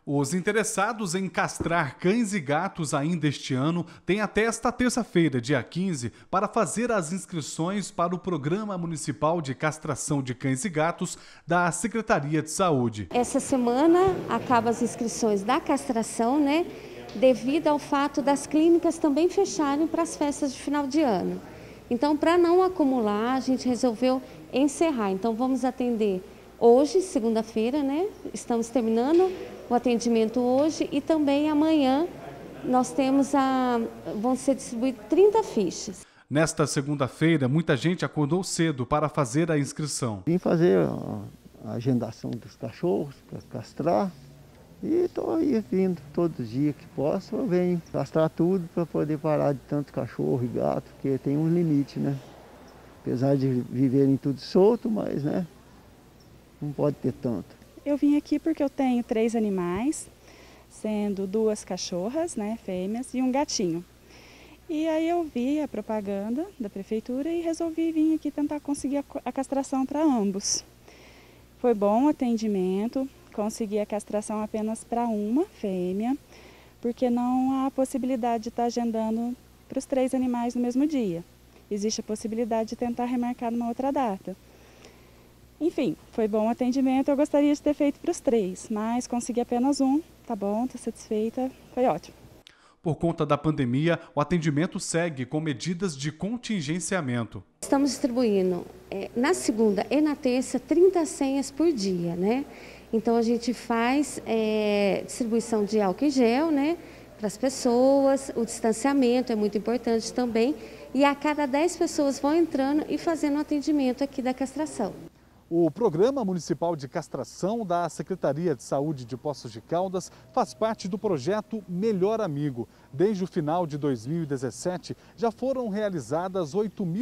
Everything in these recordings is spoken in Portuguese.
Os interessados em castrar cães e gatos ainda este ano têm até esta terça-feira, dia 15, para fazer as inscrições para o Programa Municipal de Castração de Cães e Gatos da Secretaria de Saúde. Essa semana acabam as inscrições da castração, né? Devido ao fato das clínicas também fecharem para as festas de final de ano. Então, para não acumular, a gente resolveu encerrar. Então, vamos atender hoje, segunda-feira, né? Estamos terminando o atendimento hoje e também amanhã nós temos vão ser distribuídas 30 fichas. Nesta segunda-feira, muita gente acordou cedo para fazer a inscrição. Vim fazer a agendação dos cachorros para castrar e estou aí vindo todos os dias que posso, eu venho castrar tudo para poder parar de tanto cachorro e gato, porque tem um limite, né? Apesar de viverem tudo solto, mas né, não pode ter tanto. Eu vim aqui porque eu tenho 3 animais, sendo 2 cachorras, né, fêmeas, e um gatinho. E aí eu vi a propaganda da prefeitura e resolvi vir aqui tentar conseguir a castração para ambos. Foi bom o atendimento, consegui a castração apenas para uma fêmea, porque não há possibilidade de estar agendando para os 3 animais no mesmo dia. Existe a possibilidade de tentar remarcar numa outra data. Enfim, foi bom o atendimento, eu gostaria de ter feito para os 3, mas consegui apenas um, tá bom, estou satisfeita, foi ótimo. Por conta da pandemia, o atendimento segue com medidas de contingenciamento. Estamos distribuindo na segunda e na terça 30 senhas por dia, né? Então a gente faz distribuição de álcool em gel, né? Para as pessoas, o distanciamento é muito importante também. E a cada 10 pessoas vão entrando e fazendo o atendimento aqui da castração. O Programa Municipal de Castração da Secretaria de Saúde de Poços de Caldas faz parte do projeto Melhor Amigo. Desde o final de 2017, já foram realizadas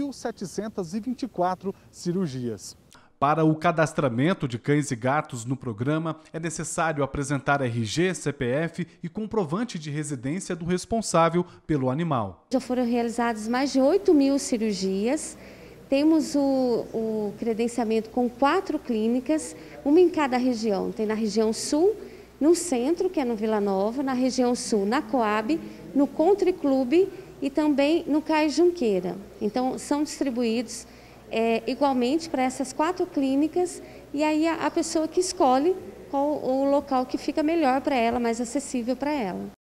8.724 cirurgias. Para o cadastramento de cães e gatos no programa, é necessário apresentar RG, CPF e comprovante de residência do responsável pelo animal. Já foram realizadas mais de 8.000 cirurgias. Temos o credenciamento com 4 clínicas, uma em cada região. Tem na região sul, no centro, que é no Vila Nova, na região sul, na Coab, no Country Club e também no Cais Junqueira. Então, são distribuídos igualmente para essas 4 clínicas e aí a pessoa que escolhe qual o local que fica melhor para ela, mais acessível para ela.